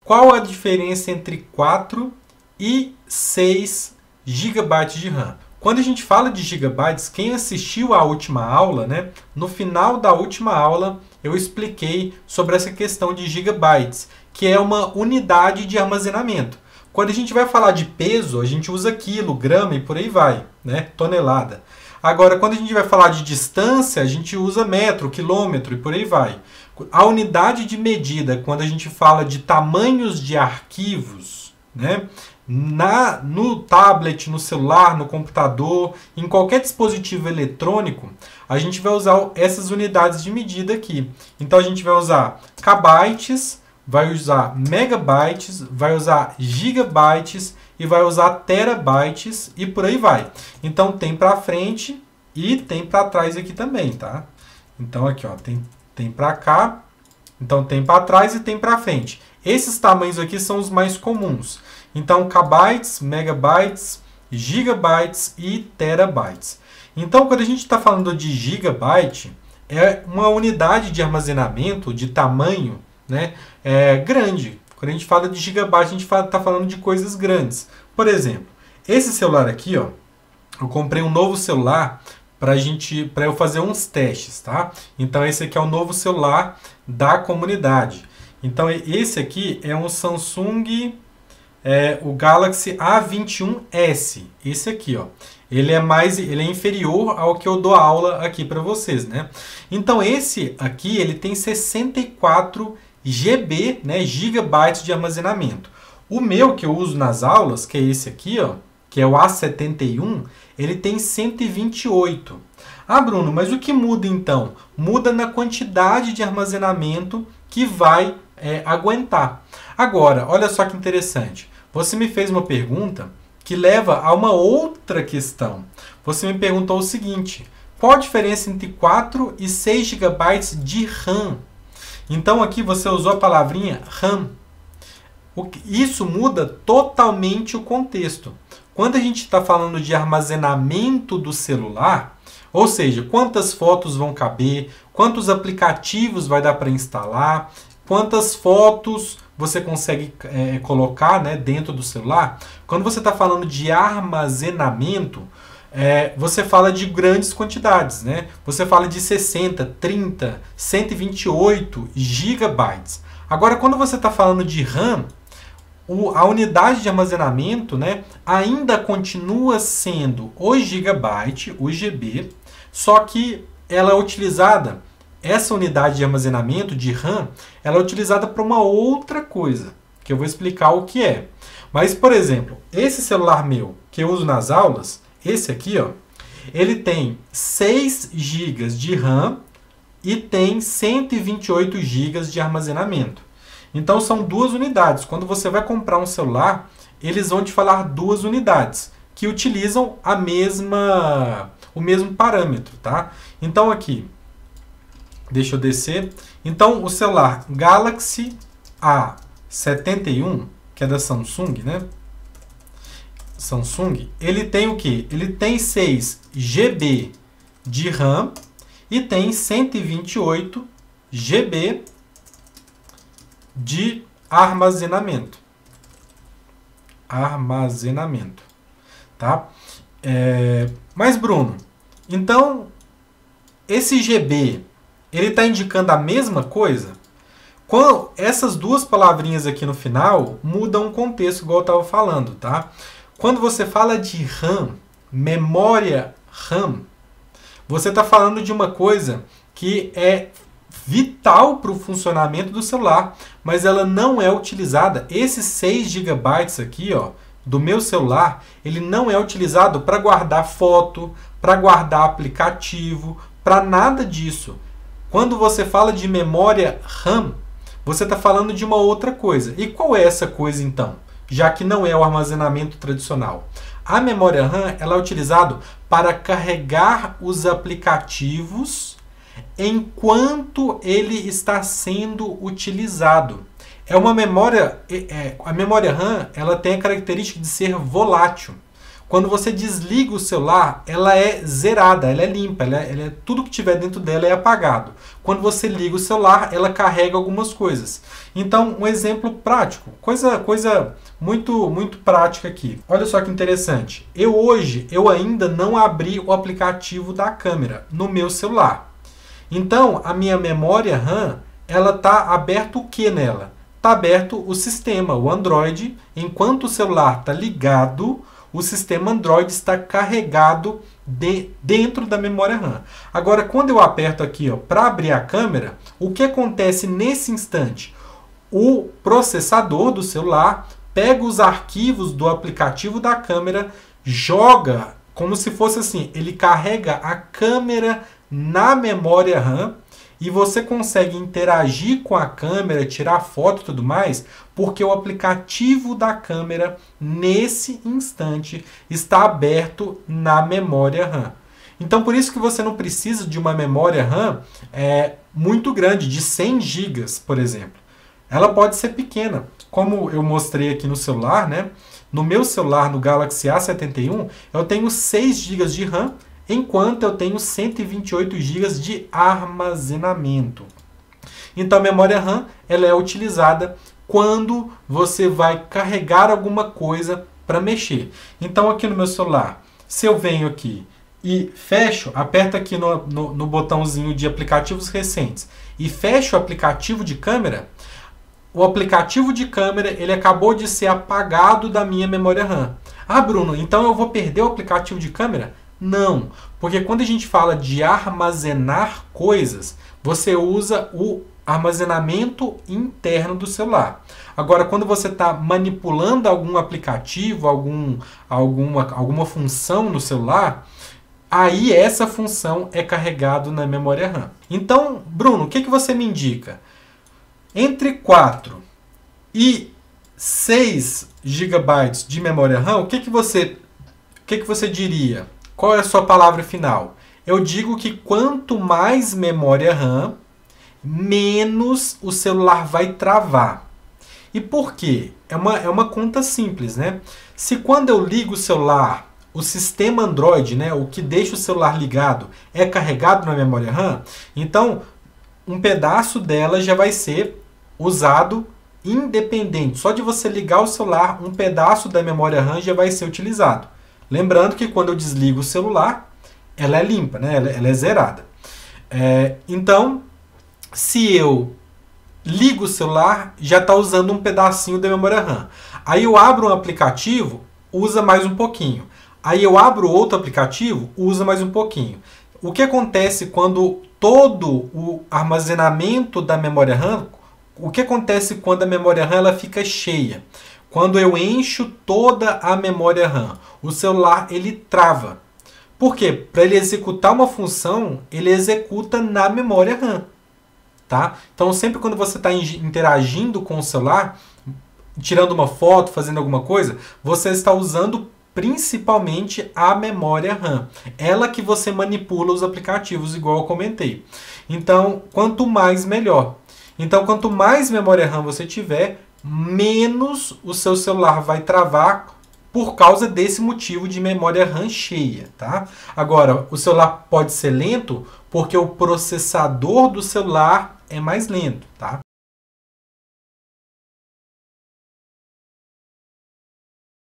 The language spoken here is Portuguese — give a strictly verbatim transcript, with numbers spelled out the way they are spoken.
Qual a diferença entre quatro e seis gigabytes de RAM? Quando a gente fala de gigabytes, quem assistiu à última aula, né, no final da última aula, eu expliquei sobre essa questão de gigabytes, que é uma unidade de armazenamento. Quando a gente vai falar de peso, a gente usa quilo, grama e por aí vai, né, tonelada. Agora, quando a gente vai falar de distância, a gente usa metro, quilômetro e por aí vai. A unidade de medida, quando a gente fala de tamanhos de arquivos, né, na, no tablet, no celular, no computador, em qualquer dispositivo eletrônico, a gente vai usar essas unidades de medida aqui. Então, a gente vai usar kbytes, vai usar megabytes, vai usar gigabytes e vai usar terabytes e por aí vai. Então, tem para frente e tem para trás aqui também, tá? Então, aqui, ó, tem, tem para cá, então tem para trás e tem para frente. Esses tamanhos aqui são os mais comuns. Então, kbytes, megabytes, gigabytes e terabytes. Então, quando a gente está falando de gigabyte, é uma unidade de armazenamento de tamanho, né, é, grande. Quando a gente fala de gigabyte, a gente está falando de coisas grandes. Por exemplo, esse celular aqui, ó, eu comprei um novo celular para gente, para eu fazer uns testes, tá? Então, esse aqui é o novo celular da comunidade. Então, esse aqui é um Samsung, é, o Galaxy A vinte e um S. Esse aqui, ó. Ele é mais, ele é inferior ao que eu dou aula aqui para vocês, né? Então, esse aqui, ele tem sessenta e quatro G B, né, gigabytes de armazenamento. O meu que eu uso nas aulas, que é esse aqui, ó, que é o A setenta e um, ele tem cento e vinte e oito. Ah, Bruno, mas o que muda então? Muda na quantidade de armazenamento que vai é, aguentar. Agora, olha só que interessante. Você me fez uma pergunta que leva a uma outra questão. Você me perguntou o seguinte: qual a diferença entre quatro e seis gigabytes de RAM? Então aqui você usou a palavrinha RAM. Isso muda totalmente o contexto. Quando a gente está falando de armazenamento do celular, ou seja, quantas fotos vão caber, quantos aplicativos vai dar para instalar, quantas fotos você consegue é, colocar, né, dentro do celular. Quando você está falando de armazenamento, é, você fala de grandes quantidades, né? Você fala de sessenta, trinta, cento e vinte e oito gigabytes. Agora, quando você está falando de RAM, o, a unidade de armazenamento, né, ainda continua sendo o gigabyte, o G B, só que ela é utilizada, essa unidade de armazenamento de RAM, ela é utilizada para uma outra coisa, que eu vou explicar o que é. Mas, por exemplo, esse celular meu, que eu uso nas aulas, esse aqui, ó, ele tem seis gigas de RAM e tem cento e vinte e oito gigas de armazenamento. Então, são duas unidades. Quando você vai comprar um celular, eles vão te falar duas unidades, que utilizam a mesma, o mesmo parâmetro, tá? Então, aqui, deixa eu descer. Então, o celular Galaxy A setenta e um, que é da Samsung, né? Samsung, ele tem o quê? Ele tem seis G B de RAM e tem cento e vinte e oito G B de armazenamento. Armazenamento, tá? É, mas, Bruno, então, esse G B, ele está indicando a mesma coisa? Quando essas duas palavrinhas aqui no final mudam o contexto, igual eu estava falando, tá? Quando você fala de RAM, memória RAM, você está falando de uma coisa que é vital para o funcionamento do celular, mas ela não é utilizada. Esses seis gigabytes aqui, ó, do meu celular, ele não é utilizado para guardar foto, para guardar aplicativo, para nada disso. Quando você fala de memória RAM, você está falando de uma outra coisa. E qual é essa coisa então? Já que não é o armazenamento tradicional. A memória RAM ela é utilizada para carregar os aplicativos enquanto ele está sendo utilizado. É uma memória, é, a memória RAM ela tem a característica de ser volátil. Quando você desliga o celular, ela é zerada, ela é limpa, ela é, ela é, tudo que tiver dentro dela é apagado. Quando você liga o celular, ela carrega algumas coisas. Então, um exemplo prático, coisa, coisa muito, muito prática aqui. Olha só que interessante. Eu hoje, eu ainda não abri o aplicativo da câmera no meu celular. Então, a minha memória RAM, ela está aberto o que nela? Está aberto o sistema, o Android. Enquanto o celular está ligado, o sistema Android está carregado de, dentro da memória RAM. Agora, quando eu aperto aqui para abrir a câmera, o que acontece nesse instante? O processador do celular pega os arquivos do aplicativo da câmera, joga como se fosse assim, ele carrega a câmera na memória RAM e você consegue interagir com a câmera, tirar foto e tudo mais, porque o aplicativo da câmera, nesse instante, está aberto na memória RAM. Então, por isso que você não precisa de uma memória RAM é, muito grande, de cem gigas, por exemplo. Ela pode ser pequena, como eu mostrei aqui no celular, né? No meu celular, no Galaxy A setenta e um, eu tenho seis gigas de RAM, enquanto eu tenho cento e vinte e oito gigas de armazenamento. Então, a memória RAM ela é utilizada quando você vai carregar alguma coisa para mexer. Então, aqui no meu celular, se eu venho aqui e fecho, aperto aqui no, no, no botãozinho de aplicativos recentes e fecho o aplicativo de câmera, o aplicativo de câmera ele acabou de ser apagado da minha memória RAM. Ah, Bruno, então eu vou perder o aplicativo de câmera? Não, porque quando a gente fala de armazenar coisas, você usa o armazenamento interno do celular. Agora, quando você está manipulando algum aplicativo, algum, alguma, alguma função no celular, aí essa função é carregada na memória RAM. Então, Bruno, o que, que você me indica? Entre quatro e seis gigabytes de memória RAM, o que, que, você, o que, que você diria? Qual é a sua palavra final? Eu digo que quanto mais memória RAM, menos o celular vai travar. E por quê? É uma, é uma conta simples, né? Se quando eu ligo o celular, o sistema Android, né, o que deixa o celular ligado, é carregado na memória RAM, então um pedaço dela já vai ser usado independente. Só de você ligar o celular, um pedaço da memória RAM já vai ser utilizado. Lembrando que quando eu desligo o celular, ela é limpa, né? ela, ela é zerada. É, então, se eu ligo o celular, já está usando um pedacinho da memória RAM. Aí eu abro um aplicativo, usa mais um pouquinho. Aí eu abro outro aplicativo, usa mais um pouquinho. O que acontece quando todo o armazenamento da memória RAM, o que acontece quando a memória RAM ela fica cheia? Quando eu encho toda a memória RAM, o celular ele trava. Por quê? Para ele executar uma função, ele executa na memória RAM. Tá? Então, sempre quando você está interagindo com o celular, tirando uma foto, fazendo alguma coisa, você está usando principalmente a memória RAM. Ela que você manipula os aplicativos, igual eu comentei. Então, quanto mais, melhor. Então, quanto mais memória RAM você tiver, menos o seu celular vai travar por causa desse motivo de memória RAM cheia, tá? Agora, o celular pode ser lento porque o processador do celular é mais lento, tá?